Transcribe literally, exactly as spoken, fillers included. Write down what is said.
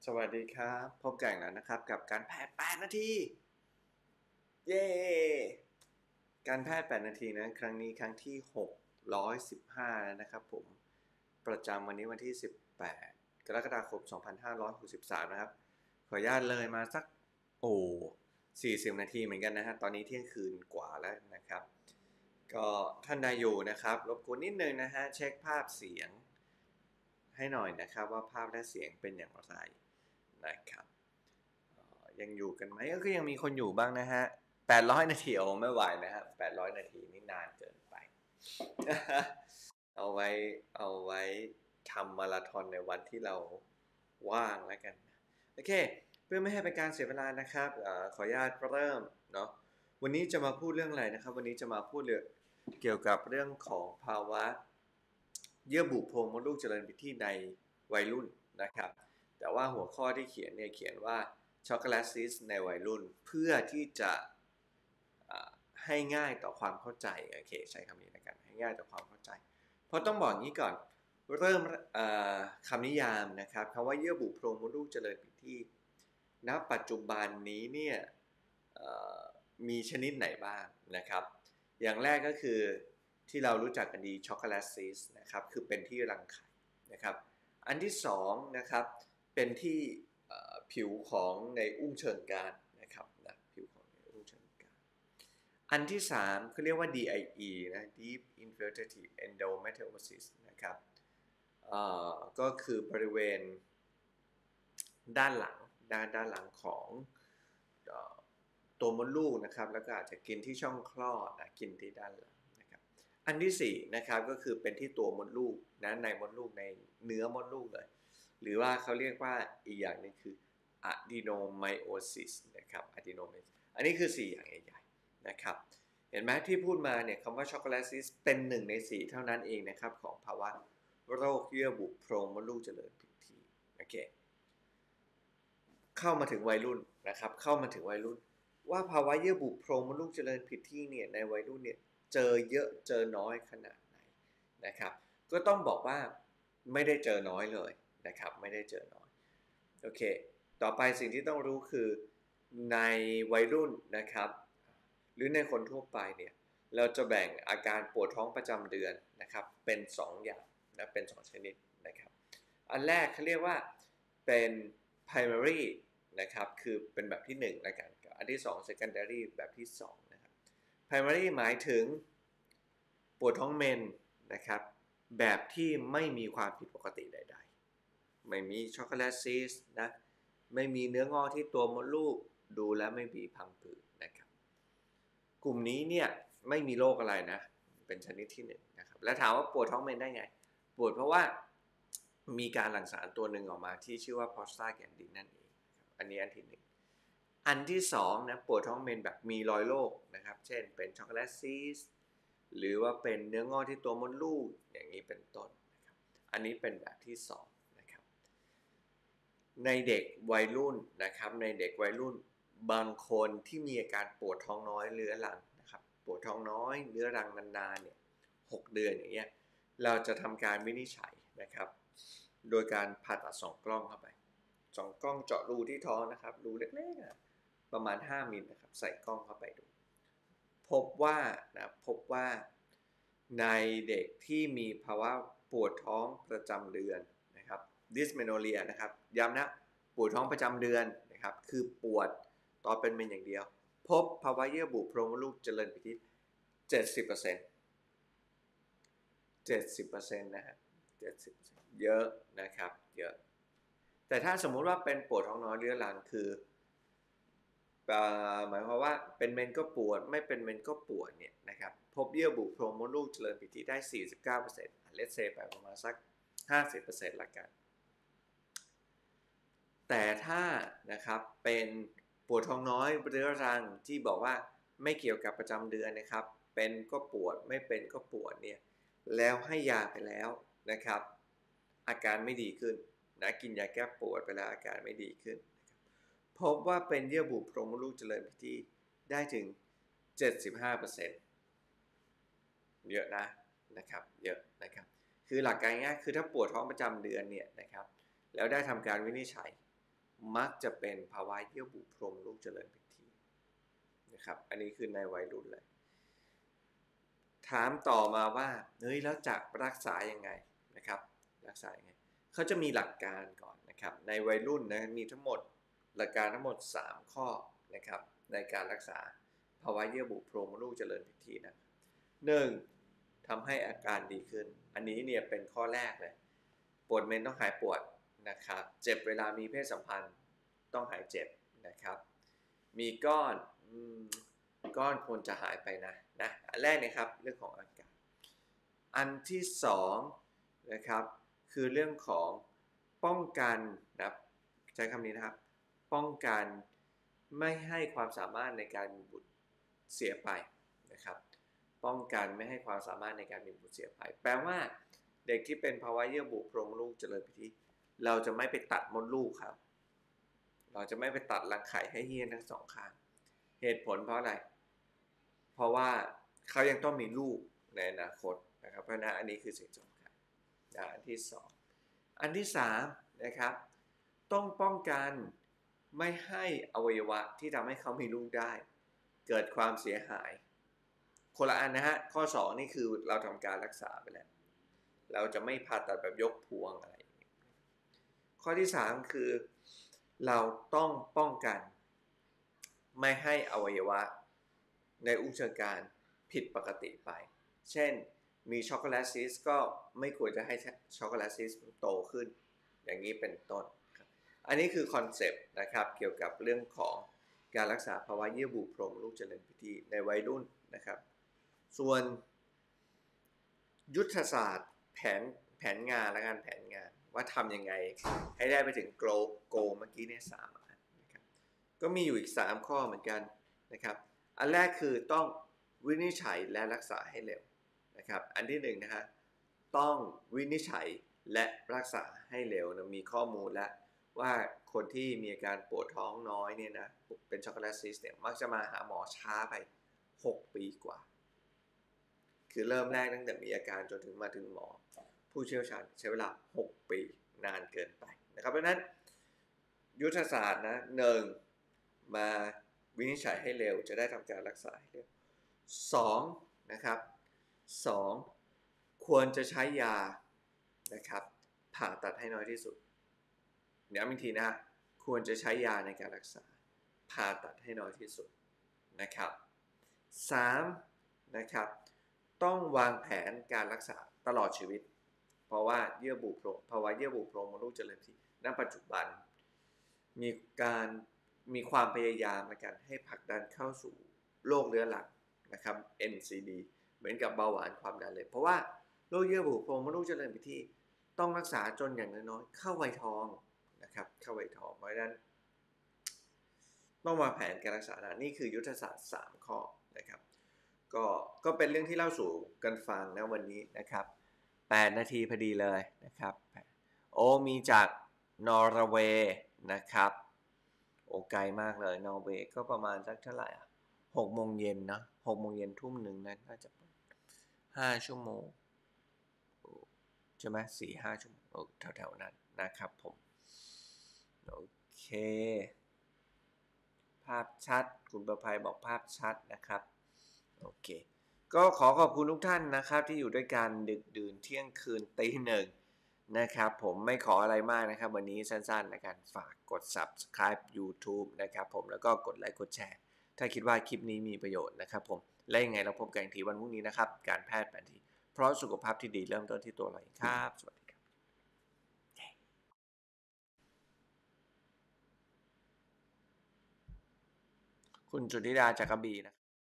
สวัสดีครับพบกันอีกแล้วนะครับกับการแพทย์แปดนาทีเย้ การแพทย์แปดนาทีนะครั้งนี้ครั้งที่หกร้อยสิบห้าแล้วนะครับผมประจำวันนี้วันที่สิบแปดกรกฎาคมสองพันห้าร้อยหกสิบสามนะครับขออนุญาตเลยมาสักโอ้สี่สิบนาทีเหมือนกันนะฮะตอนนี้เที่ยงคืนกว่าแล้วนะครับก็ท่านใดอยู่นะครับรบกวนนิดนึงนะฮะเช็คภาพเสียงให้หน่อยนะครับว่าภาพและเสียงเป็นอย่างไรนะครับยังอยู่กันไหมก็ยังมีคนอยู่บ้างนะฮะแปดร้อยนาทีโอ้ไม่ไหวนะฮะแปดร้อยนาทีนี่นานเกินไป เอาไว้เอาไว้ทำมาราธอนในวันที่เราว่างแล้วกันโอเคเพื่อไม่ให้เป็นการเสียเวลานะครับอขออนุญาตเริ่มเนาะวันนี้จะมาพูดเรื่องอะไรนะครับวันนี้จะมาพูดเรื่องเกี่ยวกับเรื่องของภาวะเยื่อบุโพรงมดลูกเจริญผิดที่ในวัยรุ่นนะครับแต่ว่าหัวข้อที่เขียนเนี่ยเขียนว่าช็อกโกแลตซิสในวัยรุ่นเพื่อที่จะให้ง่ายต่อความเข้าใจโอเคใช้คำนี้นะครับให้ง่ายต่อความเข้าใจเพราะต้องบอกงี้ก่อนเริ่มคำนิยามนะครับคำว่าเยื่อบุโพรงมดลูกเจริญผิดที่ณปัจจุบันนี้เนี่ยมีชนิดไหนบ้างนะครับอย่างแรกก็คือที่เรารู้จักกันดีช็อกโกแลตซิสนะครับคือเป็นที่รังไข่นะครับอันที่สองนะครับเป็นที่ผิวของในอุ้งเชิงกรานนะครับนะผิวของในอุ้งเชิงกรานอันที่สามเขาเรียกว่า ดี ไอ อี นะ Deep Infiltrative Endometriosis นะครับก็คือบริเวณด้านหลังด้านด้านหลังของตัวมดลูกนะครับแล้วก็อาจจะกินที่ช่องคลอดนะกินที่ด้านหลังนะครับอันที่สี่นะครับก็คือเป็นที่ตัวมดลูกนะในมดลูกในเนื้อมดลูกเลยหรือว่าเขาเรียกว่าอีกอย่างนึงคือ adenomyosis นะครับ adenomyosis อันนี้คือสี่อย่างใหญ่ๆนะครับเห็นไหมที่พูดมาเนี่ยคำว่าช็อกโกแลตซิสเป็นหนึ่งในสี่เท่านั้นเองนะครับของภาวะโรคเยื่อบุโพรงมดลูกเจริญผิดที่โอเคเข้ามาถึงวัยรุ่นนะครับเข้ามาถึงวัยรุ่นว่าภาวะเยื่อบุโพรงมดลูกเจริญผิดที่เนี่ยในวัยรุ่นเนี่ยเจอเยอะเจอน้อยขนาดไหนนะครับก็ต้องบอกว่าไม่ได้เจอน้อยเลยนะครับไม่ได้เจอน้อยโอเคต่อไปสิ่งที่ต้องรู้คือในวัยรุ่นนะครับหรือในคนทั่วไปเนี่ยเราจะแบ่งอาการปวดท้องประจำเดือนนะครับเป็นสองอย่างนะเป็นสองชนิดนะครับอันแรกเขาเรียกว่าเป็น primary นะครับคือเป็นแบบที่หนึ่งแล้วกันอันที่สอง secondary แบบที่สองนะครับ primary หมายถึงปวดท้องเมนนะครับแบบที่ไม่มีความผิดปกติใดๆไม่มีช็อกโกแลตซิสนะไม่มีเนื้องอกที่ตัวมดลูกดูแล้วไม่มีพังผืดนะครับกลุ่มนี้เนี่ยไม่มีโรคอะไรนะเป็นชนิดที่หนึ่งนะครับแล้วถามว่าปวดท้องเมนได้ไงปวดเพราะว่ามีการหลั่งสารตัวหนึ่งออกมาที่ชื่อว่าโพสตาแกนดินนั่นเองอันนี้อันที่หนึ่งอันที่สองนะปวดท้องเมนแบบมีรอยโรคนะครับเช่นเป็นช็อกโกแลตซิสหรือว่าเป็นเนื้องอกที่ตัวมดลูกอย่างนี้เป็นต้นนะครับอันนี้เป็นแบบที่สองนะครับในเด็กวัยรุ่นนะครับในเด็กวัยรุ่นบางคนที่มีอาการปวดท้องน้อยเรื้อรังนะครับปวดท้องน้อยเรื้อรังนานๆเนี่ยหกเดือนอย่างเงี้ยเราจะทำการวินิจฉัยนะครับโดยการผ่าตัดสองกล้องเข้าไปสองกล้องเจาะรูที่ท้องนะครับรูเล็กๆประมาณห้ามิลนะครับใส่กล้องเข้าไปดูพบว่านะพบว่าในเด็กที่มีภาวะปวดท้องประจำเดือนนะครับดิสเมโนเรียนะครับย้ำนะปวดท้องประจำเดือนนะครับคือปวดตอนเป็นเมนอย่างเดียวพบภาวะเยื่อบุโพรงมดลูกเจริญผิดที่ เจ็ดสิบเปอร์เซ็นต์ เจ็ดสิบเปอร์เซ็นต์ นะฮะ เจ็ดสิบเปอร์เซ็นต์ เยอะนะครับเยอะแต่ถ้าสมมุติว่าเป็นปวดท้องน้อยเรื้อรังคือหมายความว่าเป็นเมนก็ปวดไม่เป็นเมนก็ปวดเนี่ยนะครับพบเยื่อบุโพรงมดลูกเจริญผิดที่ได้ สี่สิบเก้าเปอร์เซ็นต์ เลทเซไปประมาณสัก ห้าสิบเปอร์เซ็นต์ ละกันแต่ถ้านะครับเป็นปวดท้องน้อยเรื้อรังที่บอกว่าไม่เกี่ยวกับประจำเดือนนะครับเป็นก็ปวดไม่เป็นก็ปวดเนี่ยแล้วให้ยาไปแล้วนะครับอาการไม่ดีขึ้นนะกินยาแก้ปวดไปแล้วอาการไม่ดีขึ้นพบว่าเป็นเยื่อบุโพรงมดลูกเจริญผิดที่ได้ถึง เจ็ดสิบห้าเปอร์เซ็นต์ เยอะนะนะครับเยอะนะครับคือหลักการง่ายคือถ้าปวดท้องประจำเดือนเนี่ยนะครับแล้วได้ทำการวินิจฉัยมักจะเป็นภาวะเยื่อบุโพรงมดลูกเจริญผิดที่นะครับอันนี้คือในวัยรุ่นเลยถามต่อมาว่าเฮ้ยแล้วจะรักษายังไงนะครับรักษายังไงเขาจะมีหลักการก่อนนะครับในวัยรุ่นนะมีทั้งหมดหลักการทั้งหมดสามข้อนะครับในการรักษาภาวะเยื่อบุโพรงมดลูกเจริญผิดที่นะหนึ่งทำให้อาการดีขึ้นอันนี้เนี่ยเป็นข้อแรกเลยปวดเมนต้องหายปวดนะครับเจ็บเวลามีเพศสัมพันธ์ต้องหายเจ็บนะครับมีก้อนก้อนควรจะหายไปนะนะอันแรกนะครับเรื่องของอาการอันที่สองนะครับคือเรื่องของป้องกันนะใช้คำนี้นะครับป้องกันไม่ให้ความสามารถในการมีบุตรเสียไปนะครับป้องกันไม่ให้ความสามารถในการมีบุตรเสียไปแปลว่าเด็กที่เป็นภาวะเยื่อบุโพรงมดลูกเจริญผิดที่เราจะไม่ไปตัดมดลูกครับเราจะไม่ไปตัดรังไข่ให้เฮี้ยนทั้งสองข้างเหตุผลเพราะอะไรเพราะว่าเขายังต้องมีลูกในอนาคตนะครับเพราะนั้นอันนี้คือสิ่งสำคัญอันที่สองอันที่สามนะครับต้องป้องกันไม่ให้อวัยวะที่ทำให้เขามีลูกได้เกิดความเสียหายคนละอันนะฮะข้อสองนี่คือเราทำการรักษาไปแล้วเราจะไม่ผ่าตัดแบบยกพวงอะไรข้อที่สามคือเราต้องป้องกันไม่ให้อวัยวะในอุ้งเชิงกรานผิดปกติไปเช่นมีช็อกโกแลตซิสก็ไม่ควรจะให้ช็อกโกแลตซิสโตขึ้นอย่างนี้เป็นต้นอันนี้คือคอนเซปต์นะครับเกี่ยวกับเรื่องของการรักษาภาวะเยื่อบุโพรงมดลูกเจริญผิดที่ในวัยรุ่นนะครับส่วนยุทธศาสตร์แผนแผนงานและการแผนงานว่าทำยังไงให้ได้ไปถึงโกลโกเมื่อกี้เนี่ยสามอันนะครับก็มีอยู่อีกสามข้อเหมือนกันนะครับอันแรกคือต้องวินิจฉัยและรักษาให้เร็วนะครับอันที่หนึ่งนะฮะต้องวินิจฉัยและรักษาให้เร็วนะมีข้อมูลแล้วว่าคนที่มีอาการปวดท้องน้อยเนี่ยนะเป็นช็อกโกแลตซิสเนี่ยมักจะมาหาหมอช้าไปหกปีกว่าคือเริ่มแรกตั้งแต่มีอาการจนถึงมาถึงหมอผู้เชี่ยวชาญใช้เวลาหกปีนานเกินไปนะครับเพราะนั้นยุทธศาสตร์นะหนึ่งมาวินิจฉัยให้เร็วจะได้ทำการรักษาให้เร็วสองนะครับสองควรจะใช้ยานะครับผ่าตัดให้น้อยที่สุดเดี๋ยวอีกทีนะควรจะใช้ยาในการรักษาผ่าตัดให้น้อยที่สุดนะครับสามนะครับต้องวางแผนการรักษาตลอดชีวิตเพราะว่าเยื่อบุโพรงภาวะเยื่อบุโพรงมดลูกเจริญผิดที่ณปัจจุบันมีการมีความพยายามในการให้ผลักดันเข้าสู่โรคเรื้อรังนะครับ เอ็น ซี ดี เหมือนกับเบาหวานความดันเลยเพราะว่าโรคเยื่อบุโพรงมดลูกเจริญผิดที่ต้องรักษาจนอย่างน้อยๆเข้าวัยทองนะครับเข้าวัยทองเพราะฉะนั้นต้องวางแผนการรักษานี่คือยุทธศาสตร์สามข้อนะครับก็ก็เป็นเรื่องที่เล่าสู่กันฟังนะวันนี้นะครับแปดนาทีพอดีเลยนะครับโอ้มีจากนอร์เวย์นะครับโอ้ไกลมากเลยนอร์เวย์ก็ประมาณสักเท่าไหร่อ่ะหกโมงเย็นนะหกโมงเย็นทุ่มหนึ่งนั้นน่าจะห้าชั่วโมงใช่ไหมสี่ห้าชั่วโมงแถวๆนั้นนะครับผมโอเคภาพชัดคุณประภัยบอกภาพชัดนะครับโอเคก็ขอขอบคุณทุกท่านนะครับที่อยู่ด้วยกันดึกดื่นเที่ยงคืนตีหนึ่งนะครับผมไม่ขออะไรมากนะครับวันนี้สั้นๆนะครับฝากกด Subscribe YouTube นะครับผมแล้วก็กดไลค์กดแชร์ถ้าคิดว่าคลิปนี้มีประโยชน์นะครับผมและยังไงเราพบกันอีกทีวันพรุ่งนี้นะครับการแพทย์แผนที่เพราะสุขภาพที่ดีเริ่มต้นที่ตัวเราเองครับสวัสดีครับคุณจุธิดาจากกระบี่นะ